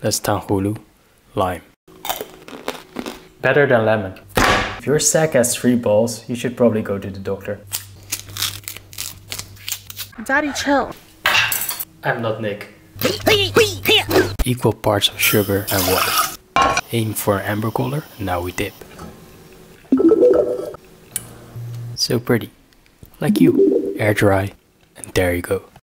That's Tanghulu, lime. Better than lemon. If your sack has 3 balls, you should probably go to the doctor. Daddy, chill. I'm not Nick. Equal parts of sugar and water. Aim for amber color, now we dip. So pretty. Like you. Air dry. And there you go.